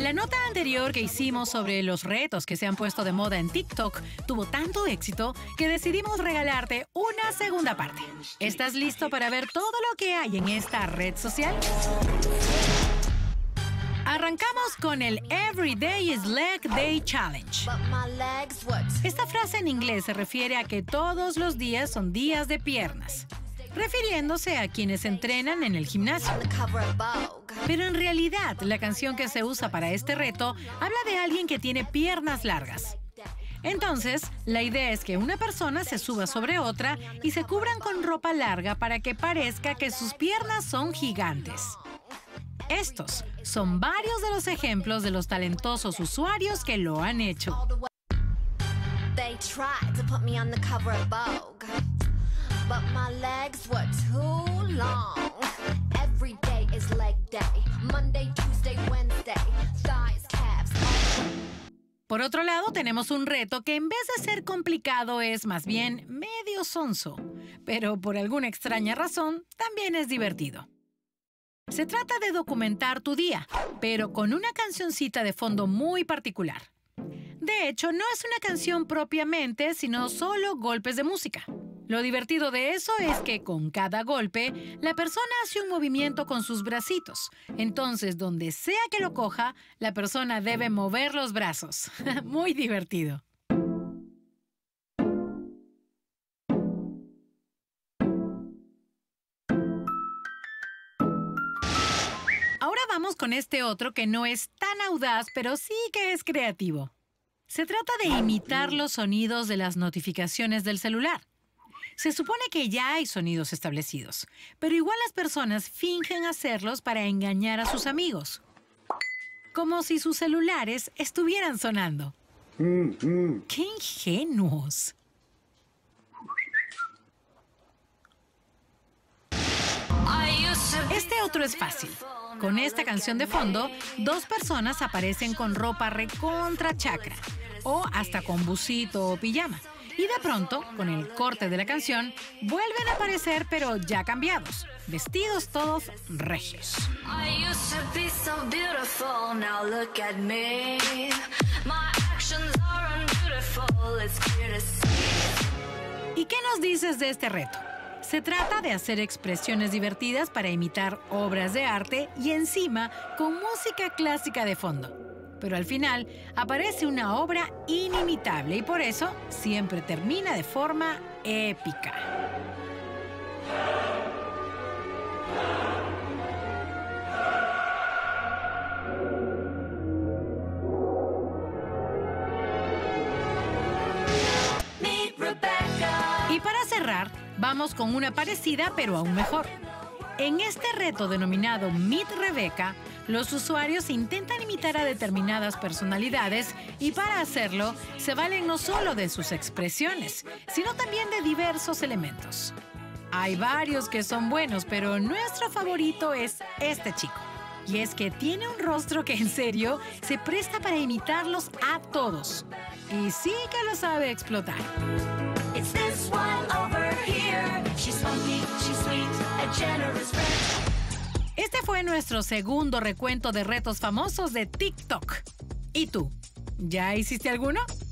La nota anterior que hicimos sobre los retos que se han puesto de moda en TikTok tuvo tanto éxito que decidimos regalarte una segunda parte. ¿Estás listo para ver todo lo que hay en esta red social? Arrancamos con el Every Day is Leg Day Challenge. Esta frase en inglés se refiere a que todos los días son días de piernas, refiriéndose a quienes entrenan en el gimnasio. Pero en realidad, la canción que se usa para este reto habla de alguien que tiene piernas largas. Entonces, la idea es que una persona se suba sobre otra y se cubran con ropa larga para que parezca que sus piernas son gigantes. Estos son varios de los ejemplos de los talentosos usuarios que lo han hecho. Por otro lado, tenemos un reto que en vez de ser complicado es más bien medio sonso, pero por alguna extraña razón también es divertido. Se trata de documentar tu día, pero con una cancioncita de fondo muy particular. De hecho, no es una canción propiamente, sino solo golpes de música. Lo divertido de eso es que con cada golpe, la persona hace un movimiento con sus bracitos. Entonces, donde sea que lo coja, la persona debe mover los brazos. Muy divertido. Ahora vamos con este otro que no es tan audaz, pero sí que es creativo. Se trata de imitar los sonidos de las notificaciones del celular. Se supone que ya hay sonidos establecidos, pero igual las personas fingen hacerlos para engañar a sus amigos. Como si sus celulares estuvieran sonando. ¡Qué ingenuos! Este otro es fácil. Con esta canción de fondo, dos personas aparecen con ropa recontra chacra o hasta con busito o pijama. Y de pronto, con el corte de la canción, vuelven a aparecer pero ya cambiados, vestidos todos regios. ¿Y qué nos dices de este reto? Se trata de hacer expresiones divertidas para imitar obras de arte y encima con música clásica de fondo. Pero al final aparece una obra inimitable y por eso siempre termina de forma épica. Y para cerrar, vamos con una parecida pero aún mejor. En este reto denominado Meet Rebecca, los usuarios intentan imitar a determinadas personalidades y para hacerlo se valen no solo de sus expresiones, sino también de diversos elementos. Hay varios que son buenos, pero nuestro favorito es este chico. Y es que tiene un rostro que en serio se presta para imitarlos a todos. Y sí que lo sabe explotar. It's this one over here. She's funky, she's sweet, a generous friend. Este fue nuestro segundo recuento de retos famosos de TikTok. ¿Y tú? ¿Ya hiciste alguno?